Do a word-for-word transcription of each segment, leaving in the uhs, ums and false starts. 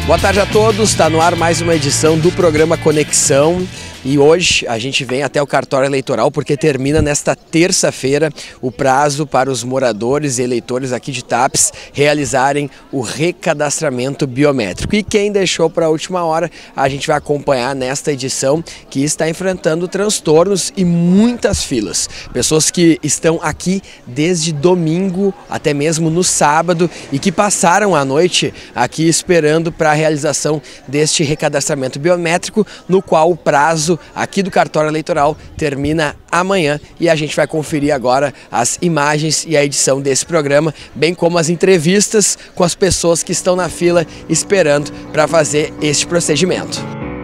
Boa tarde a todos, está no ar mais uma edição do programa Conexão e hoje a gente vem até o cartório eleitoral porque termina nesta terça-feira o prazo para os moradores e eleitores aqui de Tapes realizarem o recadastramento biométrico. E quem deixou para a última hora, a gente vai acompanhar nesta edição que está enfrentando transtornos e muitas filas. Pessoas que estão aqui desde domingo até mesmo no sábado e que passaram a noite aqui esperando para a realização deste recadastramento biométrico, no qual o prazo aqui do cartório eleitoral termina amanhã e a gente vai conferir agora as imagens e a edição desse programa, bem como as entrevistas com as pessoas que estão na fila esperando para fazer este procedimento.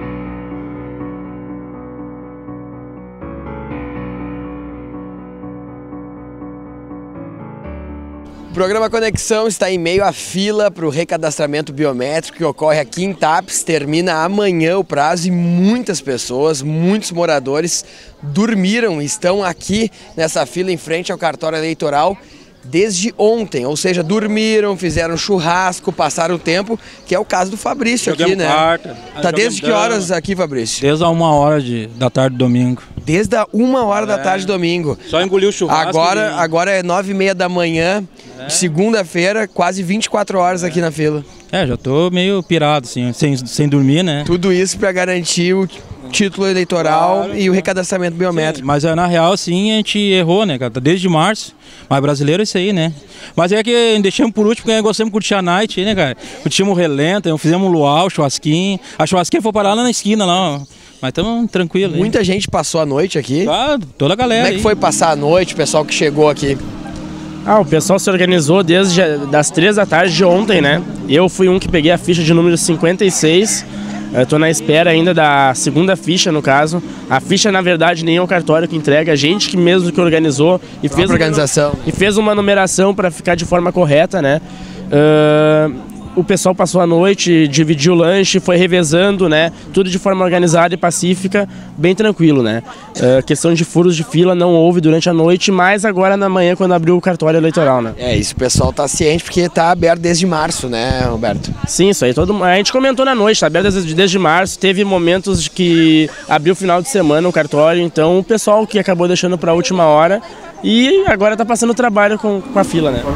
O programa Conexão está em meio à fila para o recadastramento biométrico que ocorre aqui em Tapes. Termina amanhã o prazo e muitas pessoas, muitos moradores dormiram e estão aqui nessa fila em frente ao cartório eleitoral desde ontem, ou seja, dormiram, fizeram churrasco, passaram o tempo, que é o caso do Fabrício aqui, né? Quarta, tá desde que horas aqui, Fabrício? Desde a uma hora de, da tarde domingo. Desde a uma hora é. da tarde domingo. Só engoliu o churrasco. Agora, e... agora é nove e meia da manhã, é. segunda-feira, quase vinte e quatro horas é. aqui na fila. É, já tô meio pirado, assim, sem, sem dormir, né? Tudo isso para garantir o título eleitoral claro. E o recadastramento biométrico. Sim, mas na real, sim, a gente errou, né, cara? Desde março. Mas brasileiro é isso aí, né? Mas é que deixamos por último, porque gostamos de curtir a night, né, cara? Curtimos o relento, fizemos um luau, churrasquinho. A churrasquinha foi parar lá na esquina, lá, ó. Mas estamos tranquilos. Muita hein? gente passou a noite aqui. Ah, toda a galera. Como é que foi passar a noite, o pessoal que chegou aqui? Ah, o pessoal se organizou desde das três da tarde de ontem, né? Eu fui um que peguei a ficha de número cinquenta e seis. Eu tô na espera ainda da segunda ficha, no caso. A ficha, na verdade, nem é o cartório que entrega, a gente que mesmo que organizou e fez, organização. Uma, e fez uma numeração para ficar de forma correta, né? Uh, o pessoal passou a noite, dividiu o lanche, foi revezando, né? Tudo de forma organizada e pacífica, bem tranquilo, né? Uh, questão de furos de fila não houve durante a noite, mas agora na manhã quando abriu o cartório eleitoral, né? É, isso o pessoal tá ciente porque tá aberto desde março, né, Roberto? Sim, isso aí, todo, a gente comentou na noite, tá aberto desde, desde março, teve momentos que abriu o final de semana o cartório, então o pessoal que acabou deixando para a última hora e agora tá passando o trabalho com, com a fila, né?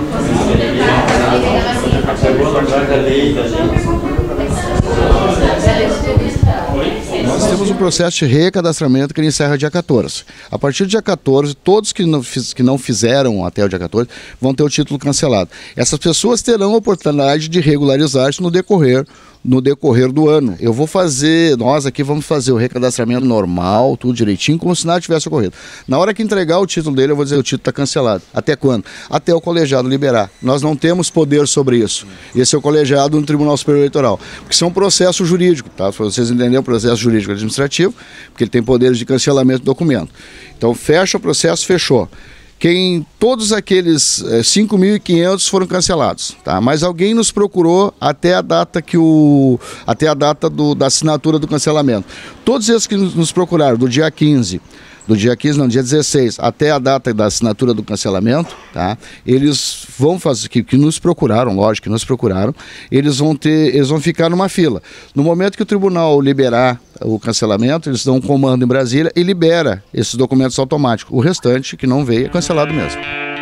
Nós temos um processo de recadastramento que encerra dia quatorze. A partir do dia quatorze, todos que não, fiz, que não fizeram até o dia quatorze vão ter o título cancelado. Essas pessoas terão a oportunidade de regularizar-se no decorrer no decorrer do ano. Eu vou fazer, nós aqui vamos fazer o recadastramento normal, tudo direitinho, como se nada tivesse ocorrido. Na hora que entregar o título dele, eu vou dizer, o título está cancelado. Até quando? Até o colegiado liberar. Nós não temos poder sobre isso. Esse é o colegiado no Tribunal Superior Eleitoral. Porque isso é um processo jurídico, tá? Para vocês entenderem, o processo jurídico administrativo, porque ele tem poderes de cancelamento do documento. Então, fecha o processo, fechou. Quem, todos aqueles é, cinco mil e quinhentos foram cancelados, tá? Mas alguém nos procurou até a data, que o, até a data do, da assinatura do cancelamento. Todos esses que nos procuraram do dia quinze, do dia quinze, não, dia dezesseis, até a data da assinatura do cancelamento, tá? Eles vão fazer, que, que nos procuraram, lógico que nos procuraram, eles vão ter, eles vão ficar numa fila. No momento que o tribunal liberar o cancelamento, eles dão um comando em Brasília e libera esses documentos automáticos. O restante, que não veio, é cancelado mesmo.